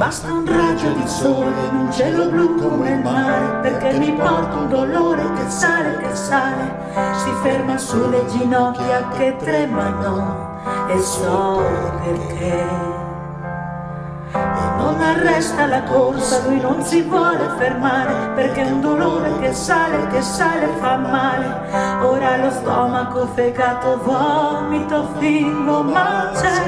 Basta un raggio di sole in un cielo blu come il mare, perché mi porta un dolore che sale, si ferma sulle ginocchia che tremano e so perché. E non arresta la corsa, lui non si vuole fermare, perché è un dolore che sale fa male. Ora lo stomaco, fegato, vomito, fingo, ma c'è.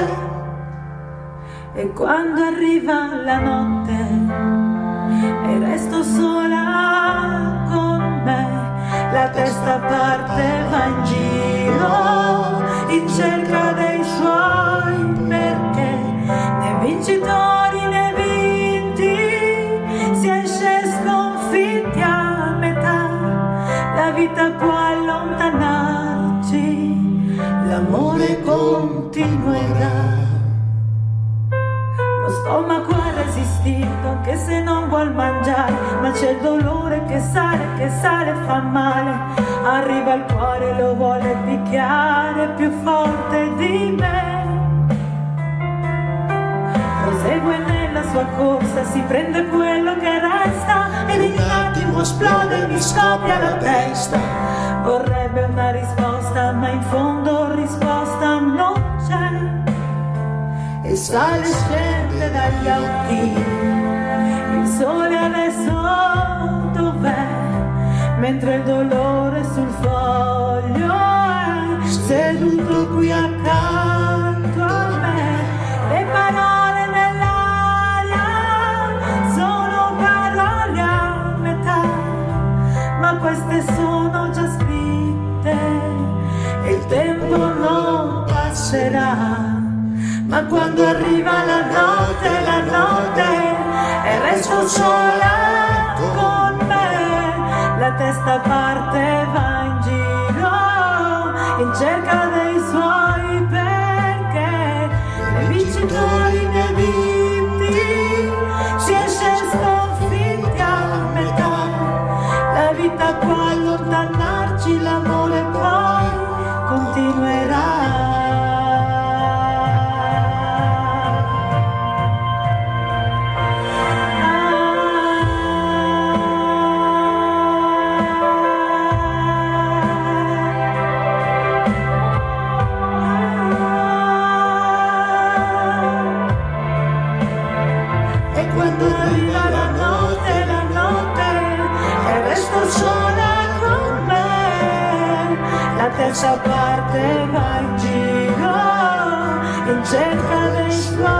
E quando arriva la notte e resto sola con me, la testa parte, va in giro in cerca dei suoi perché, né vincitori né vinti, si esce sconfitti a metà. La vita può allontanarci, l'amore continuerà. Lo stomaco ha resistito anche se non vuol mangiare, ma c'è il dolore che sale, fa male. Arriva il cuore, lo vuole picchiare più forte di me. Prosegue nella sua corsa, si prende quello che resta ed in un attimo esplode e mi scoppia la testa. Vorrebbe una risposta, ma in fondo risposta non c'è. E sale e scende dagli occhi, il sole adesso dov'è? Mentre il dolore sul foglio è seduto qui accanto a me. Le parole nell'aria sono parole a metà, ma queste sono già scritte e il tempo non passerà. Ma quando arriva la notte e resto sola con me, la testa parte, va in giro in cerca dei suoi perché, né vincitori né vinti, si esce sconfitti a metà. La vita può allontanarci, l'amore poi continuerà. Quando arriva la notte e resto sola con me, la terza parte va in giro in cerca dei suoi